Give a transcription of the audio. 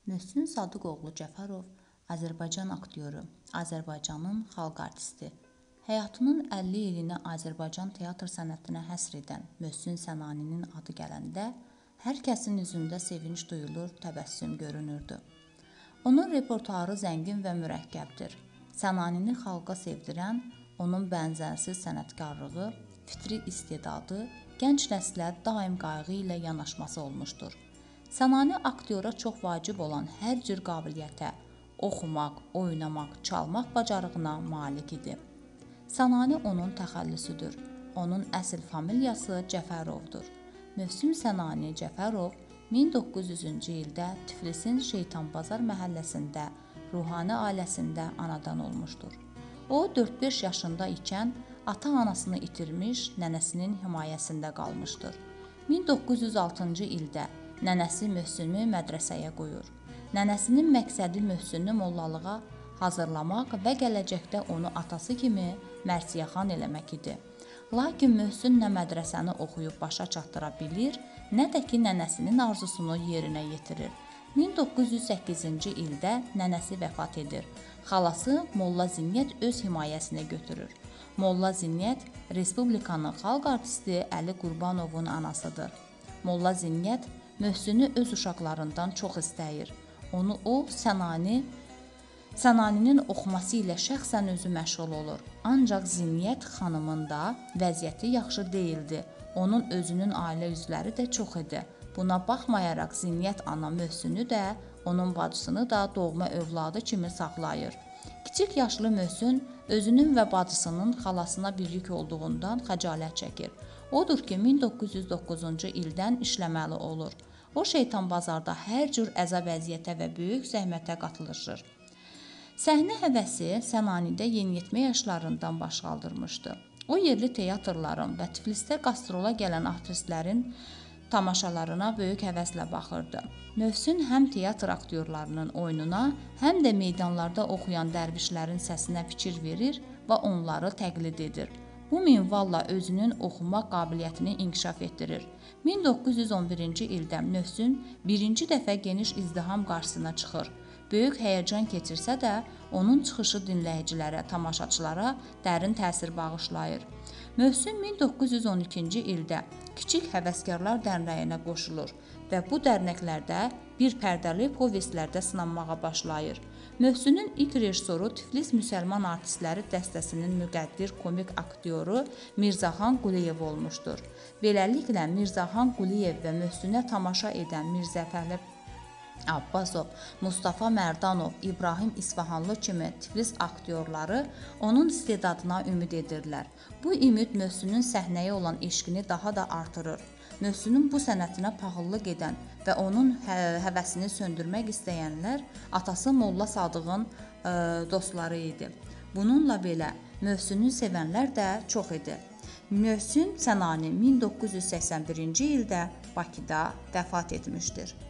Möhsün Sadıqoğlu Cəfərov Azərbaycan aktyoru, Azərbaycanın xalq artisti. Həyatının 50 ilini Azərbaycan teatr sənətinə həsr edən Möhsün Sənaninin adı gələndə hər kəsin üzündə sevinç duyulur, təbəssüm görünürdü. Onun repertuarı zəngin və mürəkkəbdir. Sənanini xalqa sevdirən onun bənzərsiz sənətkarlığı, fitri istedadı, gənc nəslə daim qayğı ilə yanaşması olmuşdur. Sənani aktyora çox vacib olan hər cür qabiliyyətə, oxumaq, oynamaq, çalmaq bacarığına malik idi. Sənani onun təxəllüsüdür. Onun əsl familiyası Cəfərovdur. Möhsün Sənani Cəfərov 1900-cü ildə Tiflisin Şeytanbazar məhəlləsində, ruhani ailəsində anadan olmuşdur. O, 4-5 yaşında ikən ata-anasını itirmiş, nənəsinin himayəsində qalmışdır. 1906-cı ildə nənəsi Möhsünü mədrəsəyə qoyur. Nənəsinin məqsədi Möhsünü mollalığa hazırlamaq və gələcəkdə onu atası kimi mərsiyəxan eləmək idi. Lakin Möhsün nə mədrəsəni oxuyub başa çatdıra bilir, nə də ki nənəsinin arzusunu yerinə yetirir. 1908-ci ildə nənəsi vəfat edir. Xalası Molla Zinnət öz himayəsinə götürür. Molla Zinnət Respublikanın xalq artisti Əli Qurbanovun anasıdır. Molla Zinnət Möhsünü öz uşaqlarından çox istəyir. O, Sənaninin oxuması ilə şəxsən özü məşğul olur. Ancaq Zinnət xanımın da vəziyyəti yaxşı deyildi. Onun özünün ailə üzvləri də çox idi. Buna baxmayaraq Zinnət ana Möhsünü də, onun bacısını da doğma övladı kimi saxlayır. Kiçik yaşlı Möhsün özünün və bacısının xalasına bir yük olduğundan xəcalət çəkir. Odur ki, 1909-cu ildən işləməli olur. O, Şeytanbazarda hər cür əzab-əziyyətə və böyük zəhmətə qatılışır. Səhnə həvəsi Sənanidə yeniyetmə yaşlarından baş qaldırmışdı. O, yerli teatrların və Tiflisdə qastrola gələn artistlərin tamaşalarına böyük həvəslə baxırdı. Möhsün həm teatr aktyorlarının oyununa, həm də meydanlarda oxuyan dərvişlərin səsinə fikir verir və onları təqlid edir. Bu minvalla özünün oxuma qabiliyyətini inkişaf etdirir. 1911-ci ildə Möhsün birinci dəfə geniş izdiham qarşısına çıxır. Böyük həyəcan keçirsə də, onun çıxışı dinləyicilərə, tamaşaçılara dərin təsir bağışlayır. Möhsün 1912-ci ildə Kiçik Həvəskarlar Dərnəyinə qoşulur və bu dərnəklərdə bir pərdəli povestlərdə sınanmağa başlayır. Möhsünün ilk rejissoru Tiflis Müsəlman Artistləri dəstəsinin müqəddir komik aktyoru Mirzəxan Quliyev olmuşdur. Beləliklə, Mirzəxan Quliyev və Möhsünə tamaşa edən Mirzəfərli Abbasov, Mustafa Mərdanov, İbrahim İsfahanlı kimi Tiflis aktyorları onun istedadına ümid edirlər. Bu ümid Möhsünün səhnəyə olan eşqini daha da artırır. Möhsünün bu sənətinə paxıllıq edən və onun həvəsini söndürmək istəyənlər atası Molla Sadıqın dostları idi. Bununla belə Möhsünü sevənlər də çox idi. Möhsün Sənani 1981-ci ildə Bakıda vəfat etmişdir.